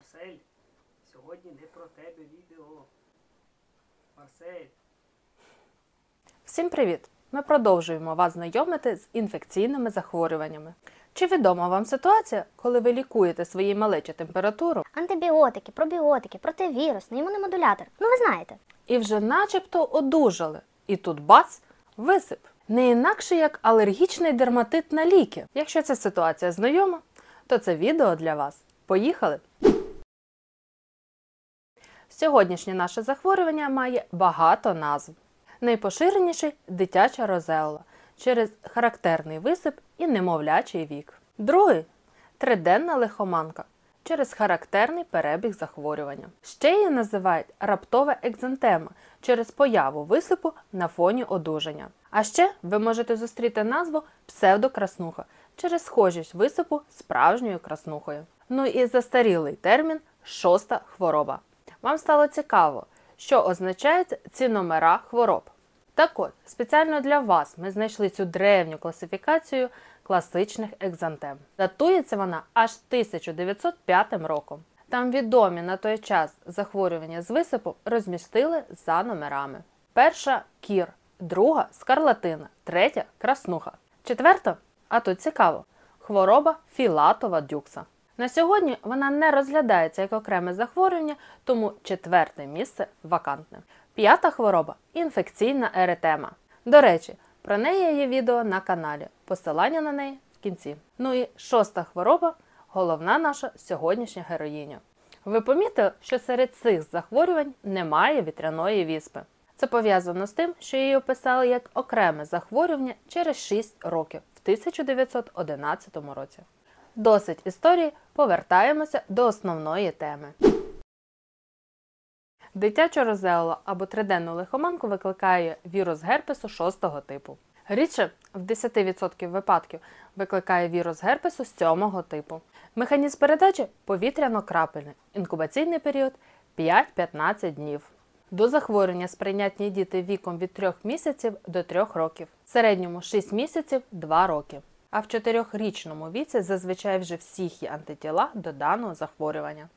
Марсель, сьогодні не про тебе відео. Марсель. Всім привіт! Ми продовжуємо вас знайомити з інфекційними захворюваннями. Чи відома вам ситуація, коли ви лікуєте своїй малечі температуру Антибіотики, пробіотики, противірусний, імуномодулятор. Ну ви знаєте. і вже начебто одужали? І тут бац! Висип! Не інакше, як алергічний дерматит на ліки. Якщо ця ситуація знайома, то це відео для вас. Поїхали! Сьогоднішнє наше захворювання має багато назв. Найпоширеніший – дитяча розеола через характерний висип і немовлячий вік. Другий – триденна лихоманка через характерний перебіг захворювання. Ще її називають раптова екзантема через появу висипу на фоні одужання. А ще ви можете зустріти назву псевдокраснуха через схожість висипу з справжньою краснухою. Ну і застарілий термін шоста хвороба. Вам стало цікаво, що означають ці номера хвороб? Так от, спеціально для вас ми знайшли цю древню класифікацію класичних екзантем. Датується вона аж 1905 роком. Там відомі на той час захворювання з висипу розмістили за номерами. Перша – кір, друга – скарлатина, третя – краснуха. Четверта, а тут цікаво, хвороба філатова дюкса. На сьогодні вона не розглядається як окреме захворювання, тому четверте місце вакантне. П'ята хвороба – інфекційна еретема. До речі, про неї є відео на каналі, посилання на неї в кінці. Ну і шоста хвороба – головна наша сьогоднішня героїня. Ви помітили, що серед цих захворювань немає вітряної віспи. Це пов'язано з тим, що її описали як окреме захворювання через 6 років, в 1911 році. Досить історії, повертаємося до основної теми. Дитяча розеола або триденну лихоманку викликає вірус герпесу 6-го типу. Рідше, в 10% випадків, викликає вірус герпесу 7-го типу. Механізм передачі – повітряно-крапельний, інкубаційний період – 5-15 днів. До захворювання сприйнятні діти віком від 3 місяців до 3 років, в середньому 6 місяців – 2 роки. А в 4-річному віці зазвичай вже всіх є антитіла до даного захворювання.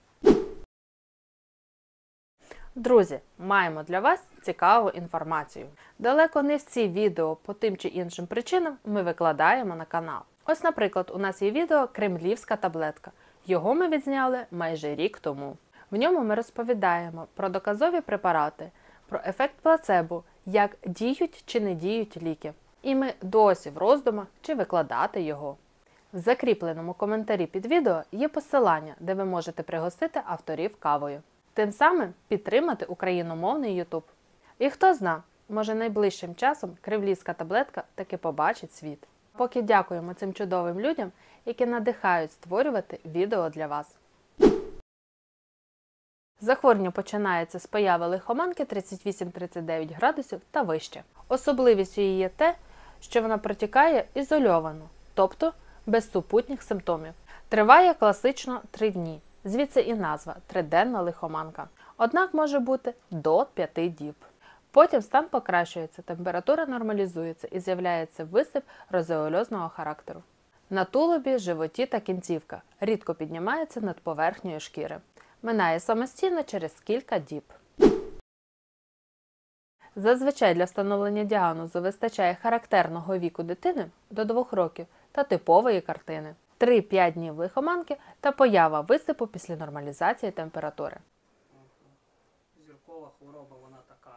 Друзі, маємо для вас цікаву інформацію. Далеко не всі відео по тим чи іншим причинам ми викладаємо на канал. Ось, наприклад, у нас є відео «Кремлівська таблетка». Його ми відзняли майже рік тому. В ньому ми розповідаємо про доказові препарати, про ефект плацебо, як діють чи не діють ліки. І ми досі в роздумах, чи викладати його. В закріпленому коментарі під відео є посилання, де ви можете пригостити авторів кавою. Тим самим підтримати україномовний YouTube. І хто зна, може найближчим часом кремлівська таблетка таки побачить світ. Поки дякуємо цим чудовим людям, які надихають створювати відео для вас. Захворювання починається з появи лихоманки 38-39 градусів та вище. Особливістю її є те, що вона протікає ізольовано, тобто без супутніх симптомів. Триває класично 3 дні, звідси і назва – триденна лихоманка. Однак може бути до 5 діб. Потім стан покращується, температура нормалізується і з'являється висип розеольозного характеру. На тулубі, животі та кінцівка, рідко піднімається над поверхнею шкіри. Минає самостійно через кілька діб. Зазвичай для встановлення діагнозу вистачає характерного віку дитини до 2 років та типової картини. 3-5 днів лихоманки та поява висипу після нормалізації температури. Зіркова хвороба, вона така.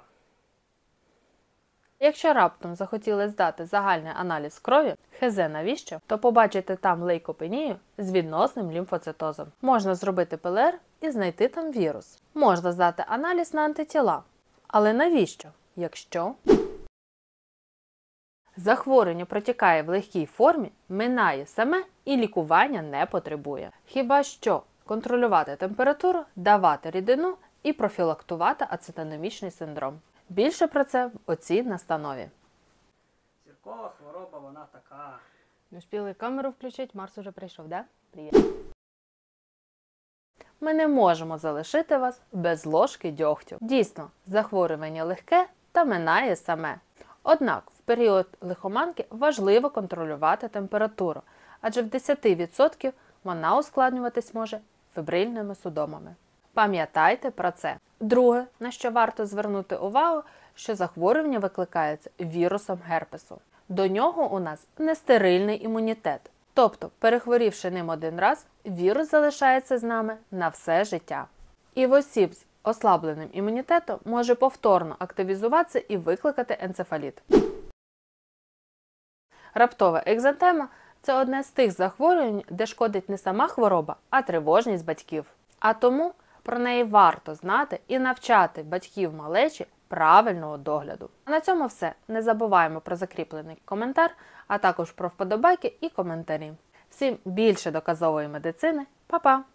Якщо раптом захотіли здати загальний аналіз крові, ХЗ навіщо, то побачите там лейкопенію з відносним лімфоцитозом. Можна зробити ПЛР і знайти там вірус. Можна здати аналіз на антитіла. Але навіщо, якщо захворювання протікає в легкій формі, минає саме і лікування не потребує. Хіба що контролювати температуру, давати рідину і профілактувати ацетономічний синдром. Більше про це в оцій настанові. Зіркова хвороба, вона така. Не встигли камеру включити, Марс уже прийшов, да? Привіт. Ми не можемо залишити вас без ложки дьогтю. Дійсно, захворювання легке та минає саме. Однак, в період лихоманки важливо контролювати температуру, адже в 10% вона ускладнюватись може фебрильними судомами. Пам'ятайте про це. Друге, на що варто звернути увагу, що захворювання викликається вірусом герпесу. До нього у нас нестерильний імунітет. Тобто, перехворівши ним один раз, вірус залишається з нами на все життя. І в осіб з ослабленим імунітетом може повторно активізуватися і викликати енцефаліт. Раптова екзантема – це одне з тих захворювань, де шкодить не сама хвороба, а тривожність батьків. А тому про неї варто знати і навчати батьків малечі правильного догляду. А на цьому все. Не забуваємо про закріплений коментар, а також про вподобайки і коментарі. Всім більше доказової медицини. Па-па!